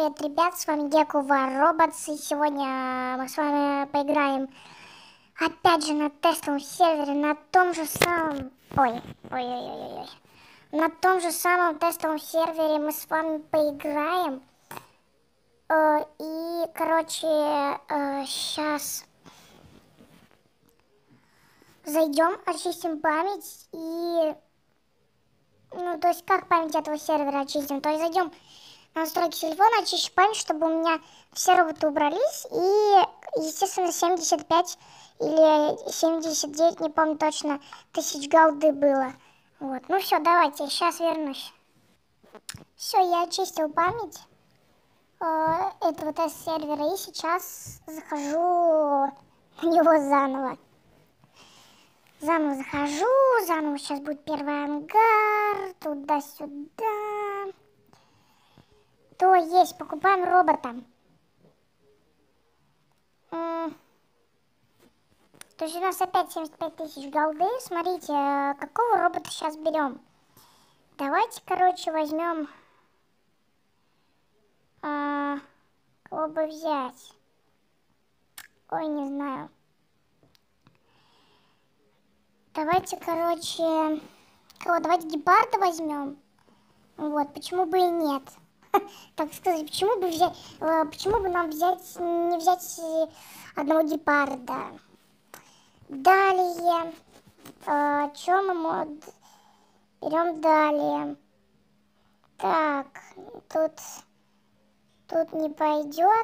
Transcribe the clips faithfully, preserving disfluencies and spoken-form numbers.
Привет, ребят, с вами Геку Роботс, и сегодня мы с вами поиграем опять же на тестовом сервере, на том же самом, ой, ой-ой-ой-ой, на том же самом тестовом сервере мы с вами поиграем, э, и, короче, э, сейчас зайдем, очистим память и, ну, то есть как память этого сервера очистим, то есть зайдем настройки телефона, очищу память, чтобы у меня все роботы убрались, и, естественно, семьдесят пять или семьдесят девять, не помню точно, тысяч голды было. Вот, ну все, давайте, сейчас вернусь. Все, я очистил память э, этого тест-сервера, и сейчас захожу на него заново. Заново захожу, заново сейчас будет первый ангар, туда-сюда. То есть, покупаем робота. М, То есть у нас опять семьдесят пять тысяч голды. Смотрите, э, какого робота сейчас берем. Давайте, короче, возьмем... А, кого бы взять? Ой, не знаю. Давайте, короче... Кого? Давайте гепарда возьмем. Вот, почему бы и нет. Так сказать, почему бы взять... э, Почему бы нам взять... Не взять э, одного гепарда? Далее, э, что мы мод... берем далее? Так, тут, тут не пойдет.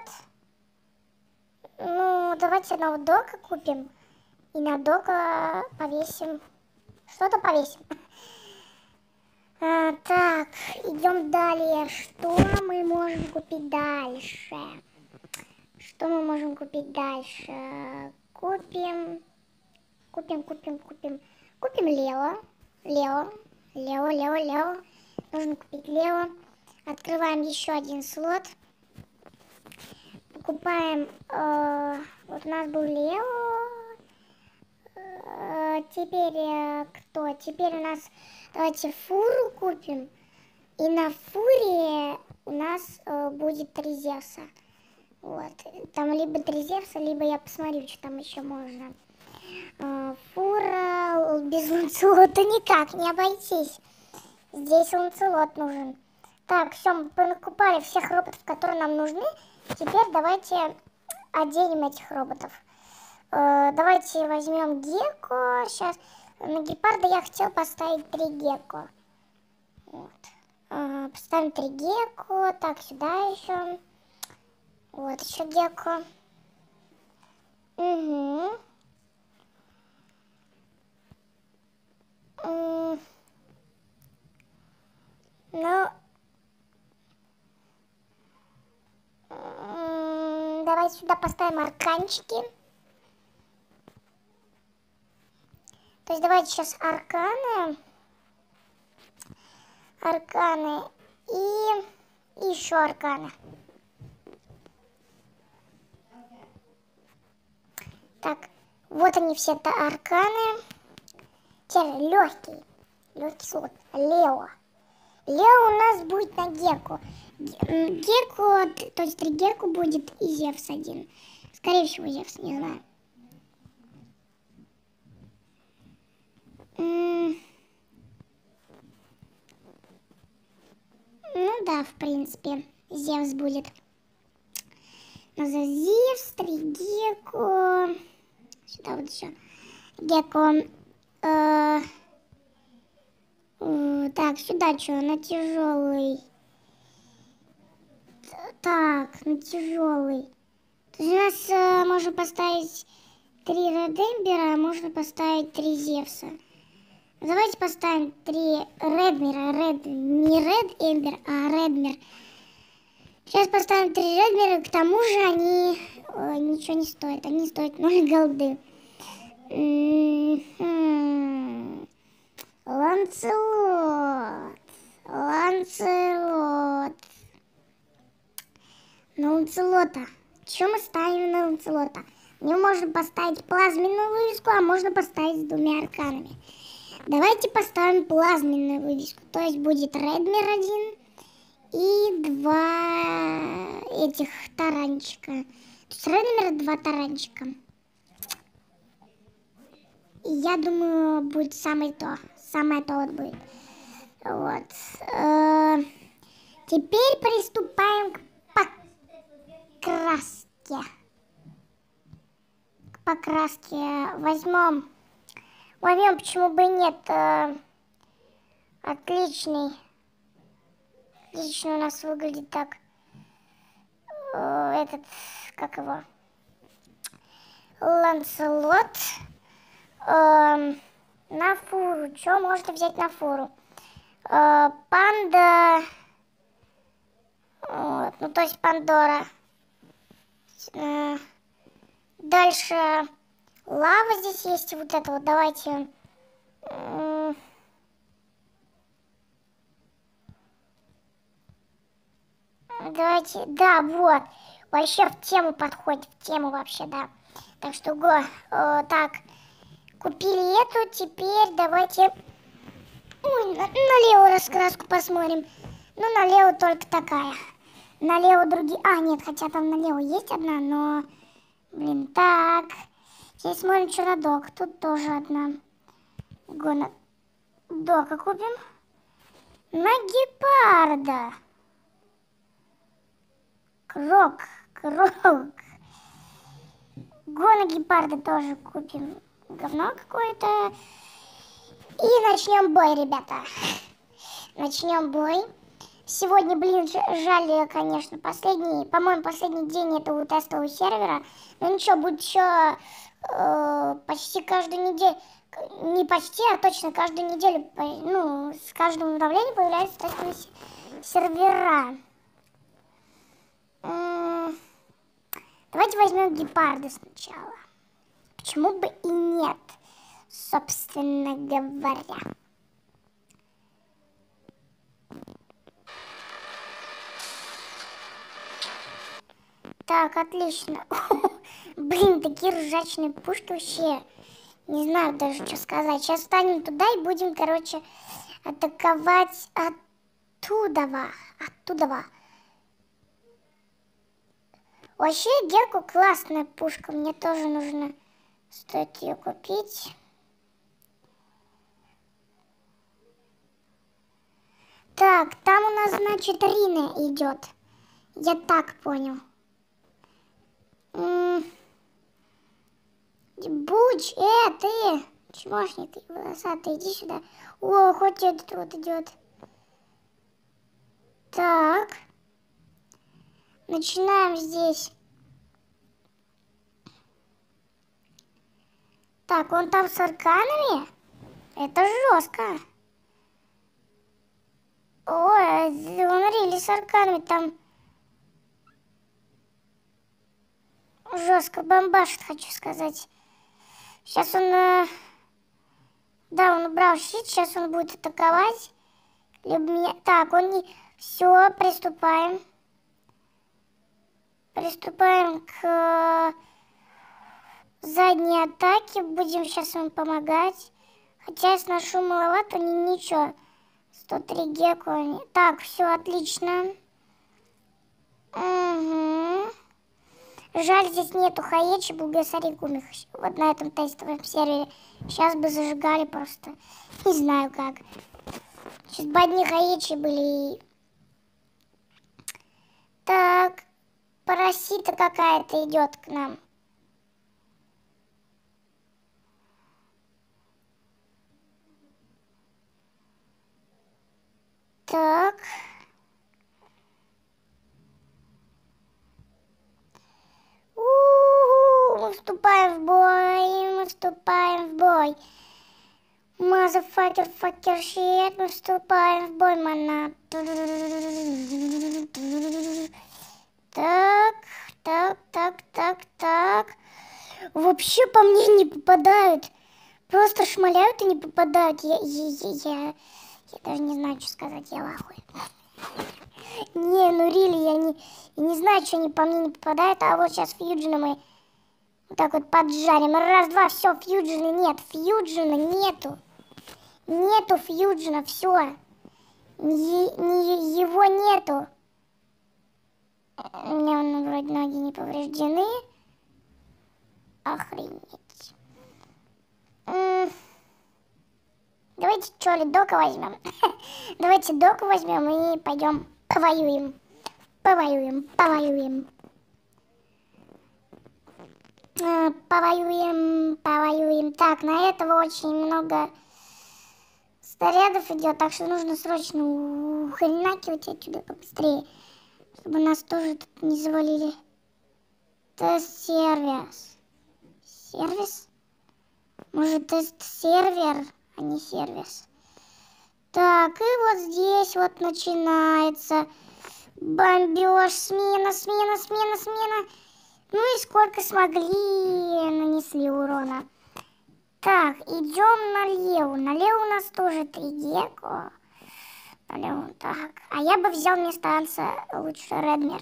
Ну, давайте одного дока купим и на дока повесим. Что-то повесим. А, так, идем далее. Что мы можем купить дальше? Что мы можем купить дальше? Купим... Купим, купим, купим. Купим Лео. Лео. Лео, Лео, Лео. Нужно купить Лео. Открываем еще один слот. Покупаем... Э, вот у нас был Лео. Э, теперь э, кто? Теперь у нас... Давайте фуру купим. И на фуре у нас э, будет три Зевса. Вот. Там либо три Зевса, либо я посмотрю, что там еще можно. Фура, без ланцелота никак не обойтись. Здесь ланцелот нужен. Так, все, мы накупали всех роботов, которые нам нужны. Теперь давайте оденем этих роботов. Э, давайте возьмем Гекко. Сейчас на гепарда я хотел поставить три Гекко. Вот. Э, поставим три Гекко. Так, сюда еще. Вот еще Гекко. Угу. Ну, давайте сюда поставим арканчики. То есть давайте сейчас арканы. Арканы и, и еще арканы. Так, вот они все это арканы. Теперь легкий. Легкий слот. Лео. Лео у нас будет на Гекко. Гекко, то есть три Гекко будет и Зевс один. Скорее всего Зевс, не знаю. Ну да, в принципе, Зевс будет. Зевс, три Гекко. Сюда вот еще. Гекко. Э Так, сюда что, на тяжелый. Так, на тяжелый. То есть у нас э, можно поставить три Редембера, а можно поставить три Зевса. Давайте поставим три Редмера. Ред, не Ред Эмбер, а Редмер. Сейчас поставим три Редмера, к тому же они э, ничего не стоят. Они стоят ноль голды. М-м-м. Ланцелот. Ланцелот. На Ланцелота. Что мы ставим на Ланцелота? В него можно поставить плазменную вывеску, а можно поставить с двумя арканами. Давайте поставим плазменную вывеску. То есть будет Редмер один и два этих таранчика. Второй номер два таранчика. И я думаю, будет самое то. Самое то вот будет. Вот. Теперь приступаем к покраске. К покраске возьмем. Возьмем, почему бы и нет. Отличный. Отлично у нас выглядит так. Этот, как его? Ланселот. Э, на фуру. Что можно взять на фуру? Э, панда. Вот, ну, то есть Пандора. Э, дальше лава здесь есть. Вот это вот. Давайте. Э, давайте. Да, вот. Вообще в тему подходит. В тему вообще, да. Так что, го. Э, так. Купили эту, теперь давайте Ой, на, налево раскраску посмотрим. Ну, налево только такая. Налево другие... А, нет, хотя там налево есть одна, но... Блин, так. Здесь смотрим, что на док. Тут тоже одна. Гона. Дока купим. На гепарда. Крок. Крок. Гона гепарда тоже купим. Говно какое-то. И начнем бой, ребята. Начнем бой. Сегодня, блин, жаль, конечно, последний, по-моему, последний день этого тестового сервера. Но ничего, будет еще э, почти каждую неделю, не почти, а точно каждую неделю, ну, с каждым обновлением появляются тестовые сервера. М-м, давайте возьмем гепарда сначала. Почему бы и нет, собственно говоря. Так, отлично. Блин, такие ржачные пушки вообще. Не знаю даже, что сказать. Сейчас встанем туда и будем, короче, атаковать оттуда. Оттуда. Вообще, Геку классная пушка. Мне тоже нужно стоит ее купить. Так, там у нас, значит, Рина идет. Я так понял. Буч, э, ты, чмошник, ты волосатый, иди сюда. О, хоть этот вот идет. Так. Начинаем здесь. Так, он там с арканами? Это жестко. Ой, он рили с арканами там. Жестко бомбашит, хочу сказать. Сейчас он... Э... Да, он убрал щит, сейчас он будет атаковать. Либо меня... Так, он не... Все, приступаем. Приступаем к э... задней атаке. Будем сейчас ему помогать. Хотя я сношу маловато, не ничего. сто три геку. Так, все отлично. Угу. Жаль, здесь нету Хаечи, Булгасари, Гумих. Вот на этом тестовом сервере. Сейчас бы зажигали просто. Не знаю как. Сейчас бы одни Хаечи были. Так. Парасита какая-то идет к нам. Так. Мы вступаем в бой, мы вступаем в бой. Мазафакер, факер, щит, мы вступаем в бой, мана. Так, так, так, так, так. Вообще по мне не попадают. Просто шмаляют и не попадают. Я, я, я, я, я даже не знаю, что сказать, я в ахуе. Не, ну рили, я не, я не знаю, что они по мне не попадают, а вот сейчас фьюджина мы вот так вот поджарим. Раз, два, все, фьюджина нет, фьюджина нету. Нету фьюджина, все. Не, не, его нету. У меня он, вроде ноги не повреждены. Охренеть. М-м. Давайте, что ли, Дока возьмем. Давайте Доку возьмем и пойдем повоюем. Повоюем, повоюем. А, повоюем, повоюем. Так, на этого очень много снарядов идет, так что нужно срочно ухренакивать отсюда побыстрее, чтобы нас тоже тут не завалили. Тест-сервис. Сервис? Может, тест-сервер, а не сервис. Так, и вот здесь вот начинается бомбеж, смена, смена, смена, смена. Ну и сколько смогли, нанесли урона. Так, идем налево. Налево у нас тоже три гекко. Налево, так. А я бы взял вместо Анса лучше Редмир.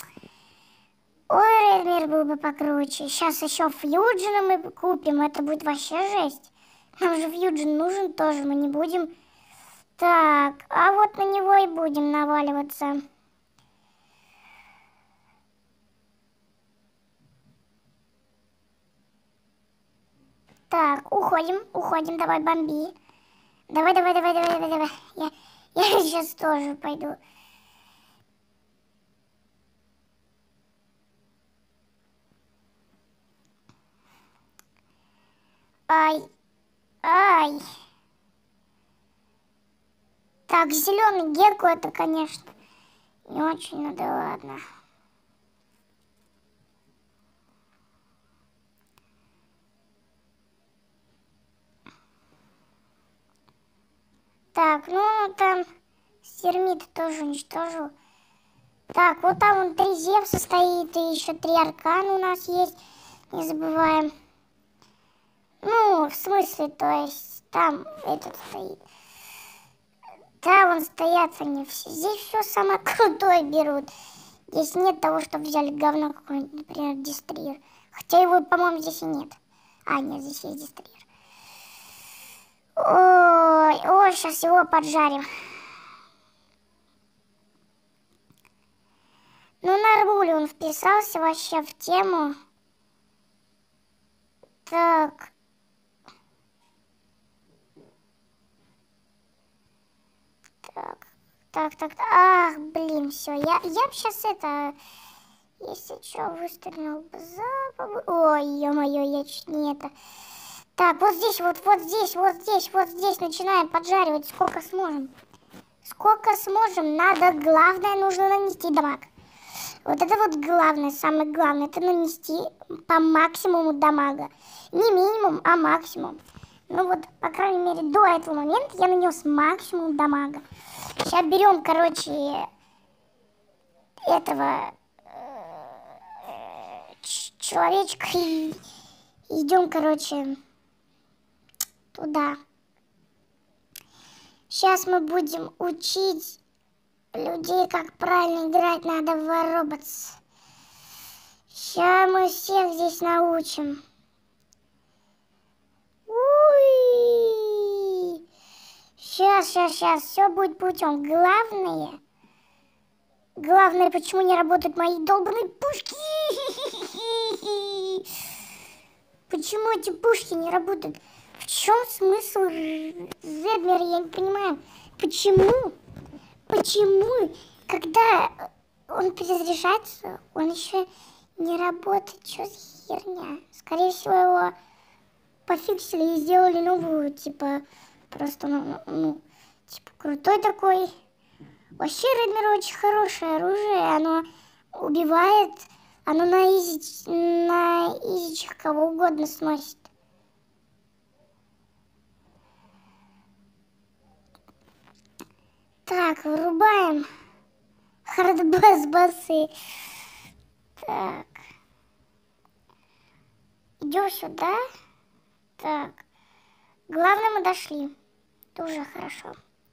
Ой, Редмир был бы покруче. Сейчас еще Фьюджина мы купим. Это будет вообще жесть. Нам же Фьюджин нужен тоже. Мы не будем... Так, а вот на него и будем наваливаться. Так, уходим, уходим, давай, бомби. Давай, давай, давай, давай, давай, давай. Я, я сейчас тоже пойду. Ай, ай. Так, зеленый гекко это, конечно, не очень, ну да ладно. Так, ну там Сермит тоже уничтожил. Так, вот там вон три Зевса стоит, и еще три Аркана у нас есть, не забываем. Ну, в смысле, то есть, там этот стоит. Да, вон стоят они все. Здесь все самое крутое берут. Здесь нет того, что взяли говно какое-нибудь, например, Дестрир. Хотя его, по-моему, здесь и нет. А, нет, здесь есть Дестрир. Ой, ой, сейчас его поджарим. Ну, нормуль, он вписался вообще в тему. Так. Так, так, так. Ах, блин, все. Я, я бы сейчас это... Если что, выстрелил бы за... Ой, ё-моё, я чуть не это... Так, вот здесь, вот, вот здесь, вот здесь, вот здесь начинаем поджаривать, сколько сможем. Сколько сможем, надо, главное, нужно нанести дамаг. Вот это вот главное, самое главное, это нанести по максимуму дамага. Не минимум, а максимум. Ну вот, по крайней мере, до этого момента я нанес максимум дамага. Сейчас берем, короче, этого э, человечка и идем, короче, туда. Сейчас мы будем учить людей, как правильно играть надо в War-Robots. Сейчас мы всех здесь научим. Уй! Сейчас, сейчас, сейчас, все будет путем. Главное, главное, почему не работают мои долбаные пушки? Почему эти пушки не работают? В чем смысл Редмира, я не понимаю. Почему? Почему, когда он перезаряжается, он еще не работает? Что за херня? Скорее всего, его пофиксили и сделали новую, типа, просто, ну, ну типа, крутой такой. Вообще, Редмир очень хорошее оружие, оно убивает, оно на изи, на изичах кого угодно сносит. Так, вырубаем хардбас-басы. Так. Идем сюда. Так. Главное, мы дошли. Это уже хорошо.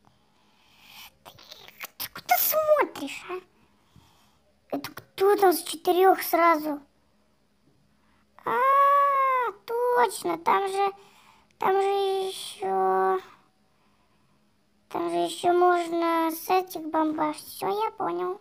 Ты куда смотришь, а? Это кто там с четырех сразу? А, точно, там же, там же еще... Там же еще можно с этих бомбаш. Все, я понял.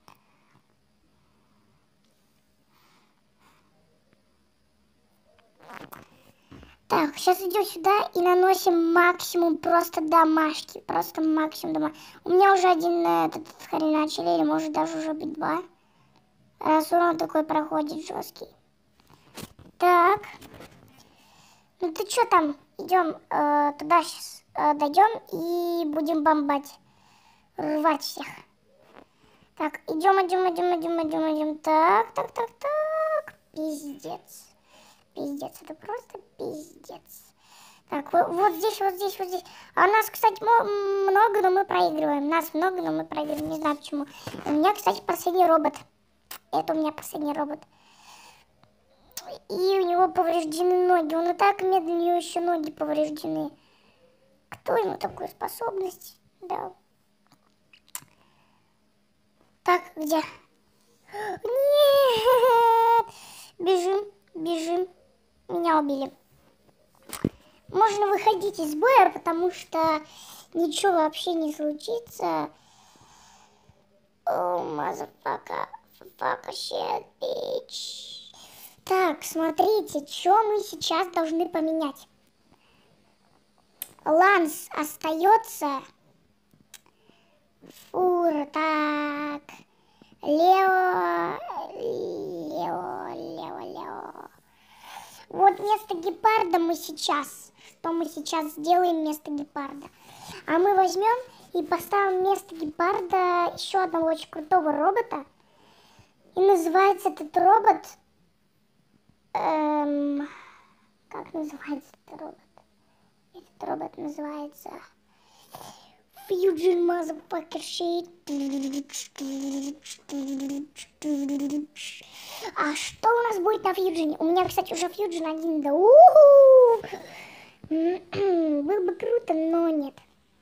Так, сейчас идем сюда и наносим максимум просто домашки. Просто максимум дома. У меня уже один этот хреначили, или может даже уже быть два. Раз урон такой проходит жесткий. Так. Ну ты что там? Идем э, туда сейчас э, дойдем и будем бомбать. Рвать всех. Так, идем, идем, идем, идем, идем, идем. Так, так, так, так. Пиздец. Пиздец, это просто пиздец. Так, вот, вот здесь, вот здесь, вот здесь. А у нас, кстати, много, но мы проигрываем. Нас много, но мы проигрываем. Не знаю почему. У меня, кстати, последний робот. Это у меня последний робот. И у него повреждены ноги. Он и так медленно, у него еще ноги повреждены. Кто ему такую способность дал? Так, где? Нет! Бежим, бежим. Меня убили. Можно выходить из боя, потому что ничего вообще не случится. О, motherfucker, fuck shit, bitch. Так, смотрите, что мы сейчас должны поменять. Ланс остается. Фур, так. Лео, Лео, Лео, Лео. Вот вместо гепарда мы сейчас, что мы сейчас сделаем вместо гепарда? А мы возьмем и поставим вместо гепарда еще одного очень крутого робота. И называется этот робот... Эм, как называется этот робот? Этот робот называется... Fusion motherfucker shit. А что у нас будет на фьюджине? У меня, кстати, уже фьюджин один, да. Было бы круто, но нет.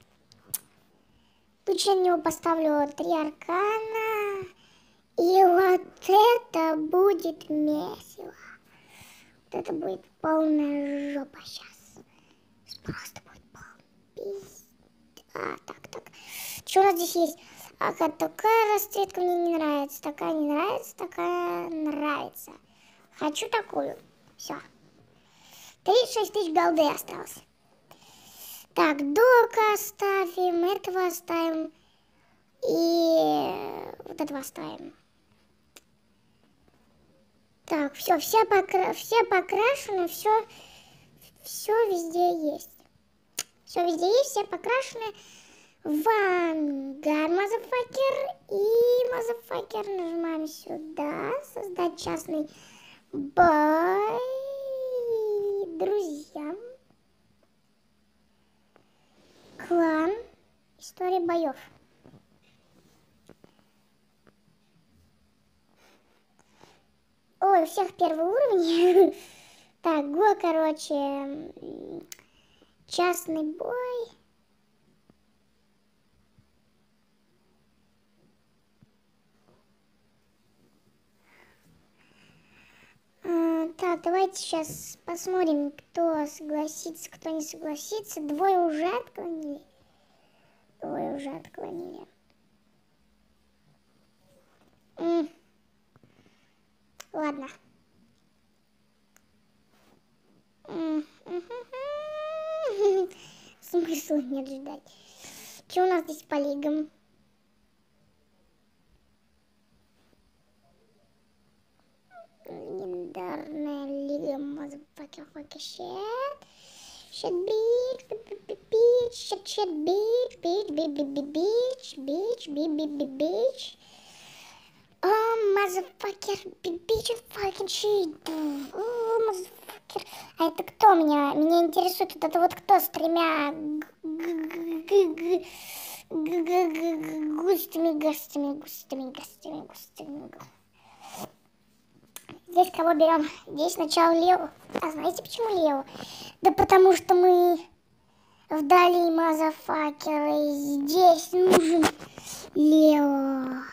Лучше я на него поставлю три аркана. И вот это будет месиво. Вот это будет полная жопа сейчас. Просто будет полный пиздец. А, так, так. Что у нас здесь есть? Ага, такая расцветка мне не нравится. Такая не нравится, такая нравится. Хочу такую. Все. тридцать шесть тысяч голды осталось. Так, дока оставим, этого оставим. И вот этого оставим. Так, все, все, покра... все покрашены, все, все везде есть. Все везде есть, все покрашены. Вангар, мазафакер. И мазафакер нажимаем сюда. Создать частный бой. Друзья. Клан. История боев. Ой, у всех первый уровень. Так, го, короче. Частный бой. А, так, давайте сейчас посмотрим, кто согласится, кто не согласится. Двое уже отклонили. Двое уже отклонили. М. Ладно. М. Смысла нет ждать. Что у нас здесь по лигам? Легендарная лига motherfucker fucker shit. Shit bitch, bitch, shit shit bitch, bitch, bitch, bitch, bitch, bitch, bitch. Oh, motherfucker, bitch, fucking shit. Oh, motherfucker. А это кто меня? Меня интересует вот это вот кто с тремя густыми гостями, густыми гостями, густыми. Здесь кого берем? Здесь сначала Лео. А знаете почему Лео? Да потому что мы вдали мазафакеры. Здесь нужен Лео.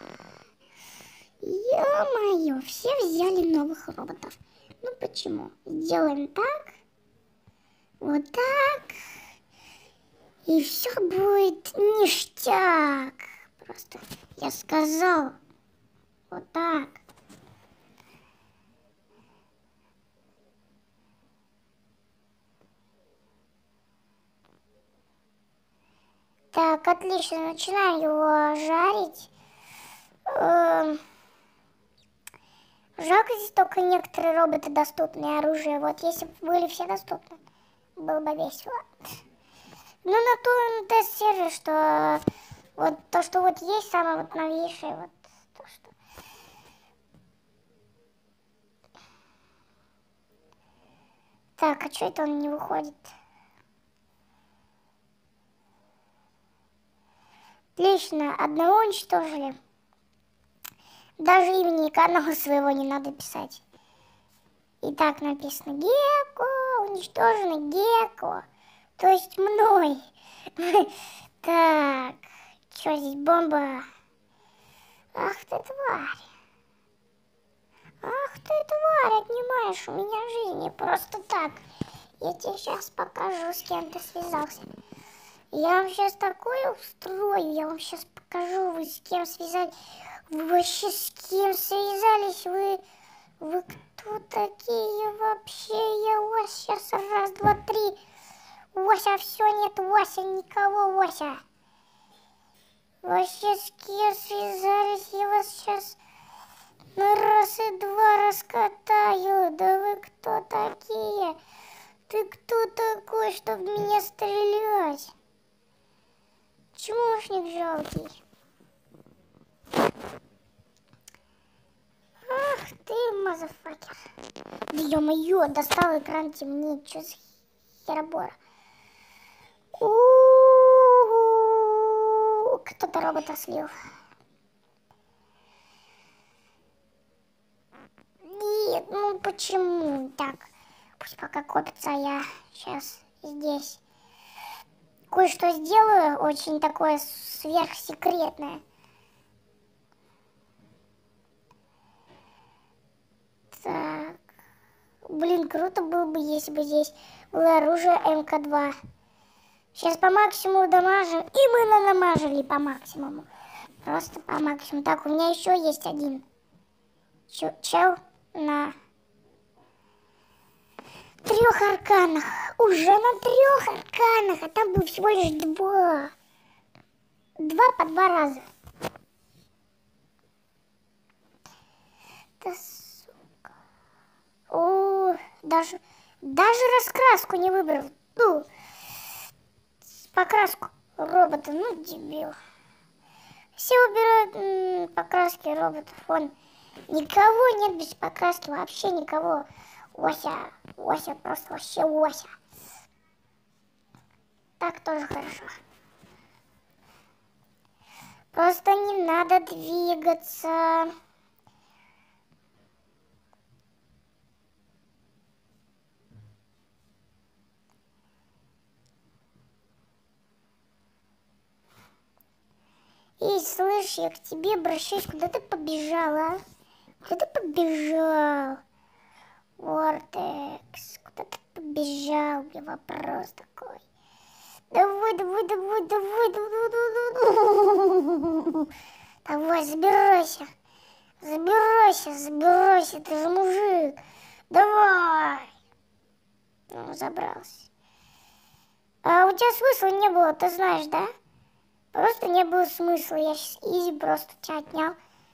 Ё-моё, все взяли новых роботов. Ну почему? Сделаем так. Вот так. И все будет ништяк. Просто я сказал. Вот так. Так, отлично. Начинаем его жарить. Эм... Жалко, здесь только некоторые роботы доступные, оружие. Вот, если бы были все доступны, было бы весело. Ну, на то тест-сервер, что вот то, что вот есть, самое вот новейшее, вот то, что... Так, а что это он не выходит? Отлично, одного уничтожили. Даже имени канала своего не надо писать. И так написано: Гекко, уничтожено Гекко. То есть мной. Так, что здесь бомба? Ах ты тварь. Ах ты тварь, отнимаешь у меня жизни просто так. Я тебе сейчас покажу, с кем ты связался. Я вам сейчас такое устрою, я вам сейчас покажу, вы с кем связались. Вы вообще с кем связались? Вы, вы кто такие вообще? Я вас сейчас раз, два, три. Вася, все, нет, Вася, никого, Вася. Вообще с кем связались? Я вас сейчас на раз и два раскатаю. Да вы кто такие? Ты кто такой, чтобы меня стрелять? Чмошник жалкий. Ах ты, мазафакер. Да ё-моё, достал экран темнеет. Чё за херобора? У-у-у-у. Кто-то робота слил. Нет, ну почему так? Пусть пока копится, а я сейчас здесь кое-что сделаю, очень такое сверхсекретное. Так. Блин, круто было бы, если бы здесь было оружие эм ка два. Сейчас по максимуму дамажим. И мы нанамажили по максимуму. Просто по максимуму. Так, у меня еще есть один Чел, чел на трех арканах. Уже на трех арканах. А там было всего лишь два. Два по два раза. Да сука. О, даже, даже раскраску не выбрал. Ну, покраску робота. Ну, дебил. Все убирают м, покраски роботов. Вон, никого нет без покраски. Вообще никого. Ося. Ося просто вообще Ося. Так тоже хорошо. Просто не надо двигаться. Эй, слышь, я к тебе обращаюсь. Куда ты побежала? Куда ты побежал? Вортекс, куда ты побежал? Мне вопрос такой. Давай, давай, давай, давай, давай, давай, давай, забирайся. Забирайся, забирайся, ты же мужик. Давай. Ну, забрался. А у тебя смысла не было, ты знаешь, да? Просто не было смысла. Я сейчас изи просто тебя отнял.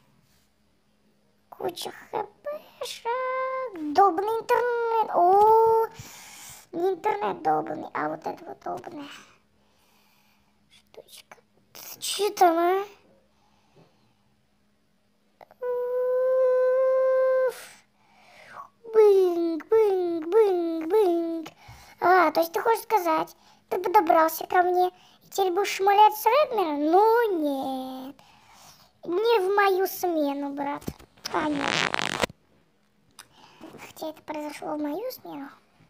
Куча хпшек. Долбанный интернет. О, не интернет долбанный, а вот это вот долбанная штучка. Че там, а? Бынг, бынг, бынг, бынг. А, то есть ты хочешь сказать, ты подобрался ко мне и теперь будешь шмалять с Редмера? Ну нет. Не в мою смену, брат. А, нет. Хотя это произошло в мою смену.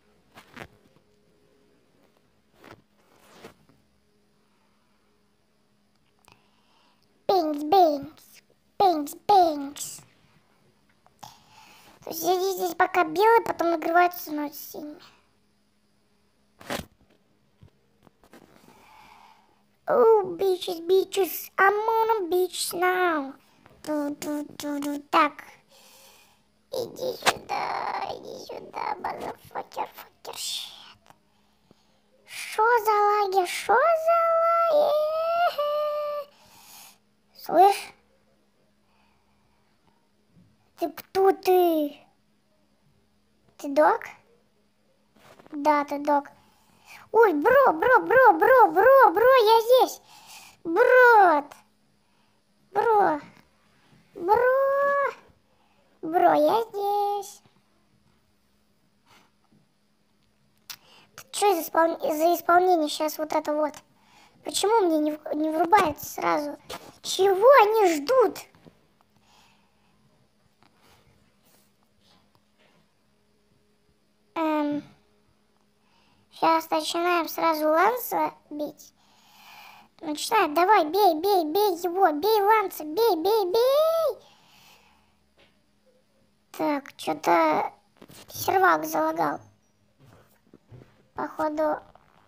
Бэнкс, бэнкс, бэнкс, бэнкс. То есть здесь, здесь пока белый, потом нагревается, становится синими. Oh, bitches, bitches, I'm on a beach now. Ту-ту-ту-ту. Так. Иди сюда, иди сюда, motherfucker, fucker, shit. Шо за лаги, шо за лаги? Слышь? Ты кто ты? Ты дог? Да, ты дог. Ой, бро, бро, бро, бро, бро, бро, я здесь. Брат. Бро. Бро. Бро, я здесь. Что за, испол... за исполнение сейчас вот это вот? Почему мне не, не врубается сразу? Чего они ждут? Эм... Сейчас начинаем сразу Ланса бить. Начинаем, давай, бей, бей, бей его, бей Ланса, бей, бей, бей. Так, что-то сервак залагал. Походу,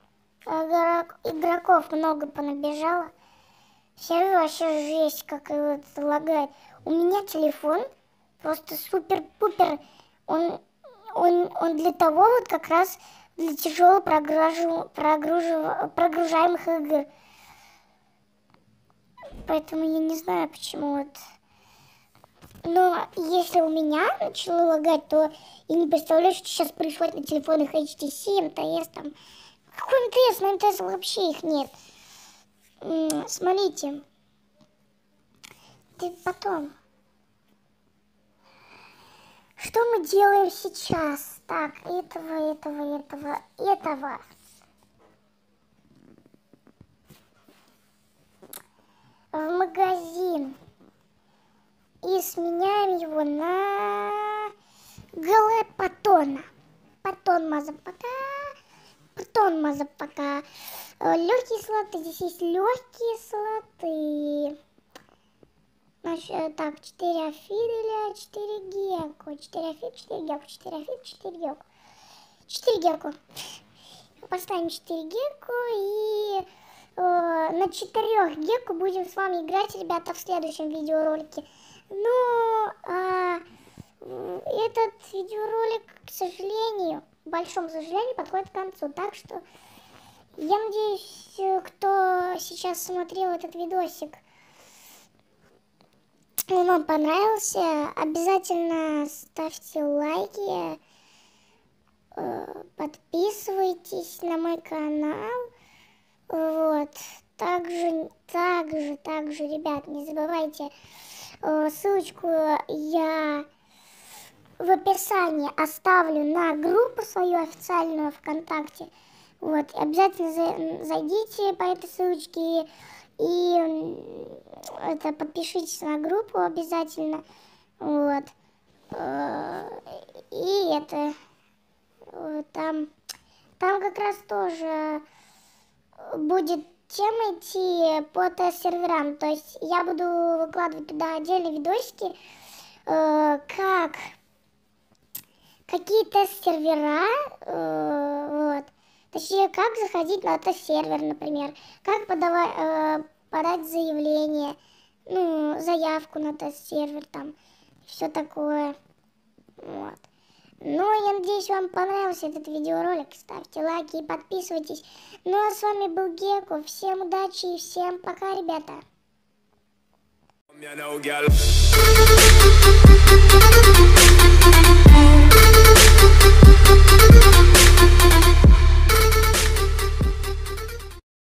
игроков много понабежало. Сервер вообще жесть, как его лагает. У меня телефон просто супер-пупер. Он, он, он для того вот как раз для тяжело прогружив, прогружив, прогружаемых игр. Поэтому я не знаю, почему вот. Но если у меня начало лагать, то я не представляю, что сейчас происходит на телефонах эйч ти си, эм тэ эс там. Какой эм тэ эс? На эм тэ эс вообще их нет. М-м, смотрите. Ты потом. Что мы делаем сейчас? Так, этого, этого, этого, этого. В магазин. И сменяем его на галопатона. Патон мазапака. Патон мазапака. Легкие слоты. Здесь есть легкие слоты. Значит, так, четыре афиля, четыре геку. четыре афиля, четыре геку. четыре афиля, четыре геку. четыре геку. Поставим четыре геку и э, на четырех геку будем с вами играть, ребята, в следующем видеоролике. Но а, этот видеоролик, к сожалению, к большому сожалению, подходит к концу. Так что я надеюсь, кто сейчас смотрел этот видосик, он вам понравился. Обязательно ставьте лайки, подписывайтесь на мой канал. Вот. Также, также, также, ребят, не забывайте. Ссылочку я в описании оставлю на группу свою официальную ВКонтакте. Вот, обязательно зайдите по этой ссылочке и это, подпишитесь на группу обязательно. Вот. И это там, там как раз тоже будет тема идти по тест-серверам. То есть я буду выкладывать туда отдельные видосики, э, как какие тест-сервера, э, вот. Точнее, как заходить на тест-сервер, например, как подавать, э, подать заявление, ну, заявку на тест-сервер, там, все такое, вот. Ну, я надеюсь, вам понравился этот видеоролик. Ставьте лайки и подписывайтесь. Ну, а с вами был Геку. Всем удачи и всем пока, ребята.